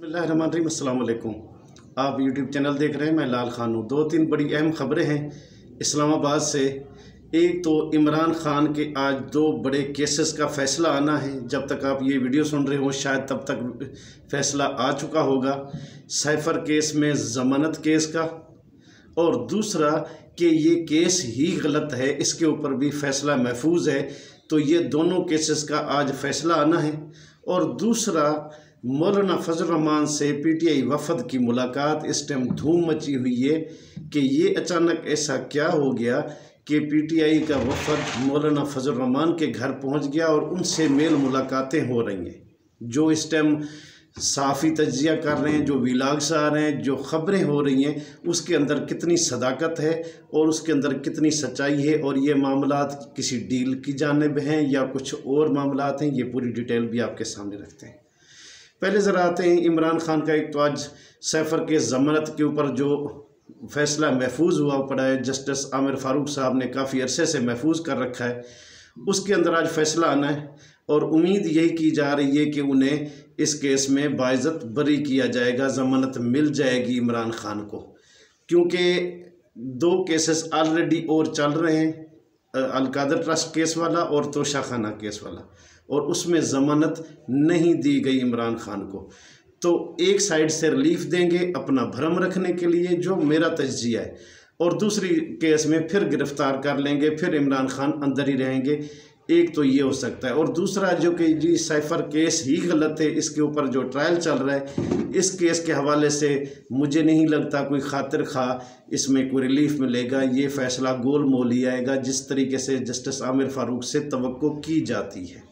बिस्मिल्लाहिर्रहमानिर्रहीम, अस्सलाम वालेकुम। आप यूट्यूब चैनल देख रहे हैं, मैं लाल खान हूँ। दो तीन बड़ी अहम खबरें हैं इस्लामाबाद से। एक तो इमरान खान के आज दो बड़े केसेस का फ़ैसला आना है। जब तक आप ये वीडियो सुन रहे हो शायद तब तक फ़ैसला आ चुका होगा। साइफ़र केस में ज़मानत केस का, और दूसरा कि ये केस ही गलत है, इसके ऊपर भी फ़ैसला महफूज है। तो ये दोनों केसेस का आज फ़ैसला आना है। और दूसरा, मौलाना फजल रहमान से पीटीआई वफद की मुलाकात। इस टाइम धूम मची हुई है कि ये अचानक ऐसा क्या हो गया कि पीटीआई का वफद मौलाना फजल रहमान के घर पहुंच गया और उनसे मेल मुलाकातें हो रही हैं। जो इस टाइम साफ़ी तज्जिया कर रहे हैं, जो व्लॉग्स आ रहे हैं, जो ख़बरें हो रही हैं, उसके अंदर कितनी सदाकत है और उसके अंदर कितनी सच्चाई है, और ये मामलात किसी डील की जानिब हैं या कुछ और मामलात हैं, ये पूरी डिटेल भी आपके सामने रखते हैं। पहले ज़रा आते हैं इमरान खान का। एक तो आज साइफ़र के ज़मानत के ऊपर जो फ़ैसला महफूज हुआ पड़ा है, जस्टिस आमिर फ़ारूक साहब ने काफ़ी अरसे से महफूज कर रखा है, उसके अंदर आज फ़ैसला आना है। और उम्मीद यही की जा रही है कि उन्हें इस केस में बाइज़्ज़त बरी किया जाएगा, ज़मानत मिल जाएगी इमरान खान को, क्योंकि दो केसेस ऑलरेडी और चल रहे हैं, अलकादर ट्रस्ट केस वाला और तोशा खाना केस वाला, और उसमें ज़मानत नहीं दी गई इमरान खान को। तो एक साइड से रिलीफ देंगे अपना भरम रखने के लिए, जो मेरा तज्जिया है, और दूसरी केस में फिर गिरफ़्तार कर लेंगे, फिर इमरान खान अंदर ही रहेंगे। एक तो ये हो सकता है। और दूसरा जो कि जी साइफ़र केस ही गलत है, इसके ऊपर जो ट्रायल चल रहा है, इस केस के हवाले से मुझे नहीं लगता कोई खातिर खा इसमें कोई रिलीफ मिलेगा। ये फ़ैसला गोल मोल ही आएगा, जिस तरीके से जस्टिस आमिर फ़ारूक से तवक्को की जाती है।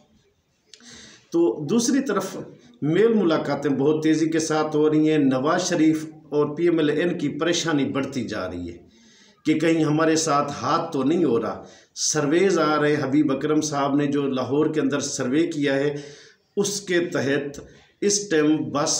तो दूसरी तरफ मेल मुलाकातें बहुत तेज़ी के साथ हो रही हैं। नवाज शरीफ और PMLN की परेशानी बढ़ती जा रही है कि कहीं हमारे साथ हाथ तो नहीं हो रहा। सर्वेज आ रहे हैं, हबीब अकरम साहब ने जो लाहौर के अंदर सर्वे किया है, उसके तहत इस टाइम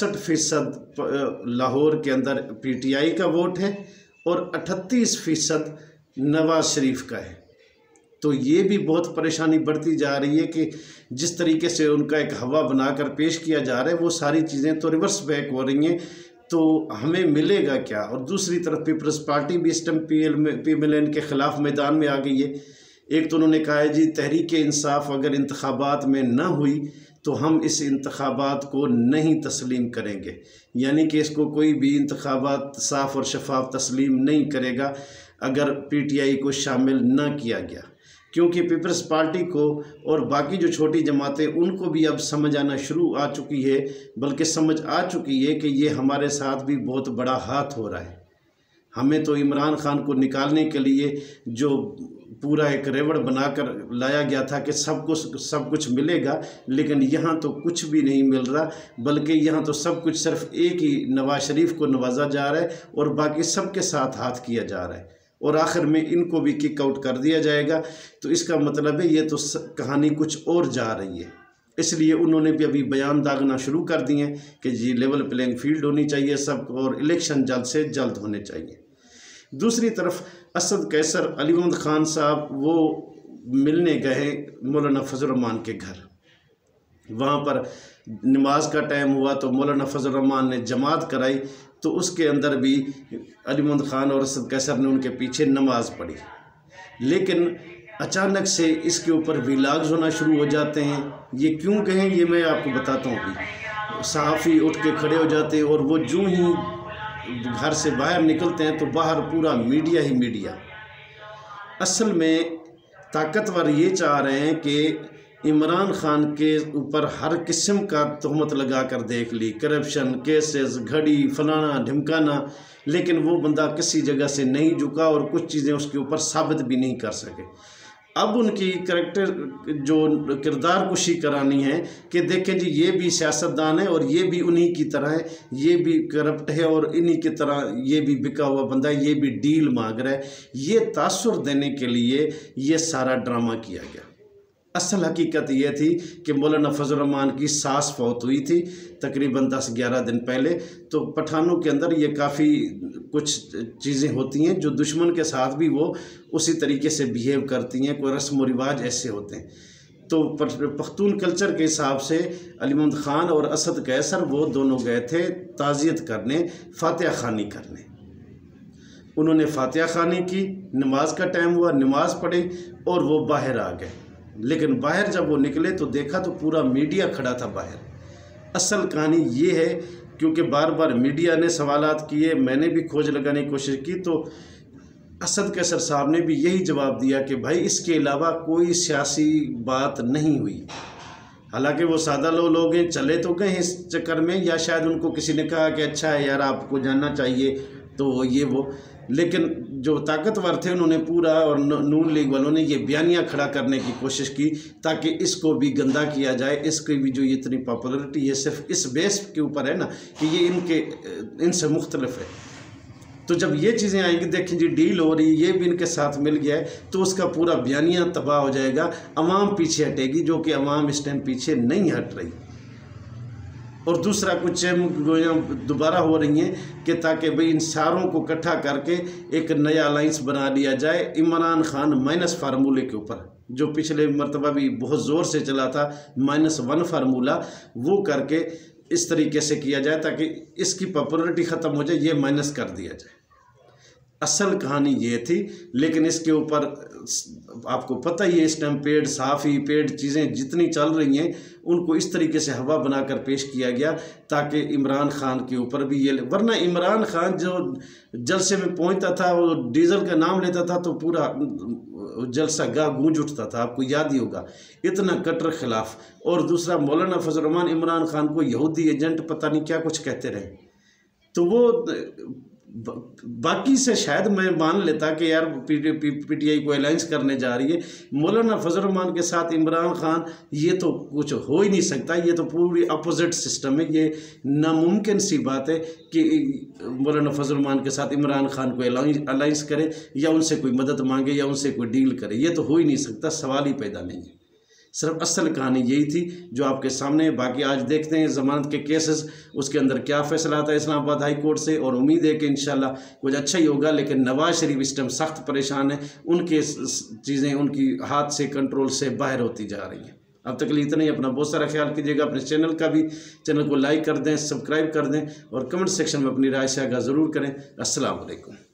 62% लाहौर के अंदर PTI का वोट है और 38% नवाज शरीफ का है। तो ये भी बहुत परेशानी बढ़ती जा रही है कि जिस तरीके से उनका एक हवा बनाकर पेश किया जा रहा है, वो सारी चीज़ें तो रिवर्स बैक हो रही हैं। तो हमें मिलेगा क्या? और दूसरी तरफ पीपल्स पार्टी भी इस टाइम PMLN के ख़िलाफ़ मैदान में आ गई है। एक तो उन्होंने कहा है जी तहरीक इंसाफ अगर इंतखाबात में न हुई तो हम इस इंतखाबात को नहीं तस्लीम करेंगे, यानी कि इसको कोई भी इंतखाबात साफ़ और शफाफ तस्लीम नहीं करेगा अगर PTI को शामिल न किया गया। क्योंकि पीपल्स पार्टी को और बाकी जो छोटी जमातें, उनको भी अब समझ आना शुरू आ चुकी है, बल्कि समझ आ चुकी है कि ये हमारे साथ भी बहुत बड़ा हाथ हो रहा है। हमें तो इमरान खान को निकालने के लिए जो पूरा एक रेवड़ बनाकर लाया गया था कि सब कुछ मिलेगा, लेकिन यहाँ तो कुछ भी नहीं मिल रहा, बल्कि यहाँ तो सब कुछ सिर्फ एक ही नवाज शरीफ को नवाजा जा रहा है और बाकी सबके साथ हाथ किया जा रहा है, और आखिर में इनको भी किक आउट कर दिया जाएगा। तो इसका मतलब है ये तो कहानी कुछ और जा रही है। इसलिए उन्होंने भी अभी बयान दागना शुरू कर दिए कि जी लेवल प्लेइंग फील्ड होनी चाहिए सब, और इलेक्शन जल्द से जल्द होने चाहिए। दूसरी तरफ असद कैसर अली मोहम्मद ख़ान साहब वो मिलने गए मौलाना फजल रहमान के घर। वहाँ पर नमाज का टाइम हुआ तो मौलाना फजल रहमान ने जमात कराई, तो उसके अंदर भी अली मोहम्मद ख़ान और असद कैसर ने उनके पीछे नमाज पढ़ी। लेकिन अचानक से इसके ऊपर व्लॉग्स होना शुरू हो जाते हैं। ये क्यों कहें ये मैं आपको बताता हूँ। अभी सहाफ़ी उठ के खड़े हो जाते हैं और वो जो ही घर से बाहर निकलते हैं तो बाहर पूरा मीडिया ही मीडिया। असल में ताकतवर ये चाह रहे हैं कि इमरान खान के ऊपर हर किस्म का तहमत लगा कर देख ली, करप्शन केसेस, घड़ी फलाना ढिमकाना, लेकिन वो बंदा किसी जगह से नहीं झुका और कुछ चीज़ें उसके ऊपर साबित भी नहीं कर सके। अब उनकी करैक्टर जो किरदार कुशी करानी है कि देखें जी ये भी सियासतदान है और ये भी उन्हीं की तरह है, ये भी करप्ट है और इन्हीं की तरह ये भी बिका हुआ बंदा है, ये भी डील मांग रहा है। ये तासुर देने के लिए ये सारा ड्रामा किया गया। असल हकीकत ये थी कि मौलाना फजल रहमान की सास फौत हुई थी तकरीबन 10-11 दिन पहले। तो पठानों के अंदर ये काफ़ी कुछ चीज़ें होती हैं जो दुश्मन के साथ भी वो उसी तरीके से बिहेव करती हैं, कोई रस्म व रिवाज ऐसे होते हैं। तो पख्तून कल्चर के हिसाब से अली मोहम्मद ख़ान और असद कैसर वो दोनों गए थे ताज़ियत करने, फातिहा खानी करने। उन्होंने फातिहा खानी की, नमाज का टाइम हुआ, नमाज पढ़ी और वो बाहर आ गए। लेकिन बाहर जब वो निकले तो देखा तो पूरा मीडिया खड़ा था बाहर। असल कहानी ये है, क्योंकि बार बार मीडिया ने सवालात किए, मैंने भी खोज लगाने की कोशिश की, तो असद कैसर साहब ने भी यही जवाब दिया कि भाई इसके अलावा कोई सियासी बात नहीं हुई। हालांकि वो सादा लोग हैं, चले तो गए इस चक्कर में, या शायद उनको किसी ने कहा कि अच्छा है यार आपको जानना चाहिए तो ये वो, लेकिन जो ताकतवर थे उन्होंने पूरा, और नून लीग वालों ने ये बयानियाँ खड़ा करने की कोशिश की ताकि इसको भी गंदा किया जाए। इसकी भी जो इतनी पॉपुलरिटी ये सिर्फ इस बेस के ऊपर है ना कि ये इनसे मुख्तलिफ है। तो जब ये चीज़ें आएंगी, देखें जी डील हो रही, ये भी इनके साथ मिल गया है, तो उसका पूरा बयानिया तबाह हो जाएगा, अवाम पीछे हटेगी, जो कि अवाम इस टाइम पीछे नहीं हट रही। और दूसरा कुछ दोबारा हो रही हैं कि ताकि भाई इन सारों को इकट्ठा करके एक नया अलाइंस बना लिया जाए इमरान खान माइनस फार्मूले के ऊपर, जो पिछले मरतबा भी बहुत ज़ोर से चला था -1 फार्मूला, वो करके इस तरीके से किया जाए ताकि इसकी पॉपुलरिटी ख़त्म हो जाए, ये माइनस कर दिया जाए। असल कहानी ये थी, लेकिन इसके ऊपर आपको पता ही है इस टाइम पेड चीज़ें जितनी चल रही हैं उनको इस तरीके से हवा बनाकर पेश किया गया ताकि इमरान खान के ऊपर भी ये, वरना इमरान खान जो जलसे में पहुंचता था, वो डीजल का नाम लेता था तो पूरा जलसा गाह गूंज उठता था, आपको याद ही होगा, इतना कट्टर खिलाफ। और दूसरा मौलाना फजल रहमान इमरान खान को यहूदी एजेंट पता नहीं क्या कुछ कहते रहे, तो वो बाकी से शायद मैं मान लेता कि यार पीटीआई को अलायंस करने जा रही है, मौलाना फजल रहमान के साथ इमरान खान, ये तो कुछ हो ही नहीं सकता, ये तो पूरी अपोजिट सिस्टम है, ये नामुमकिन सी बात है कि मौलाना फजल रहमान के साथ इमरान खान को अलायंस करे या उनसे कोई मदद मांगे या उनसे कोई डील करे, ये तो हो ही नहीं सकता, सवाल ही पैदा नहीं है। सिर्फ असल कहानी यही थी जो आपके सामने है। बाकी आज देखते हैं ज़मानत के केसेस, उसके अंदर क्या फ़ैसला आता है इस्लामाबाद हाई कोर्ट से, और उम्मीद है कि इंशाल्लाह कुछ अच्छा ही होगा। लेकिन नवाज शरीफ इस टाइम सख्त परेशान है, उनके चीज़ें उनकी हाथ से कंट्रोल से बाहर होती जा रही हैं। अब तक के लिए इतना ही, अपना बहुत सारा ख्याल कीजिएगा, अपने चैनल को लाइक कर दें, सब्सक्राइब कर दें और कमेंट सेक्शन में अपनी राय शायद ज़रूर करें। अस्सलाम वालेकुम।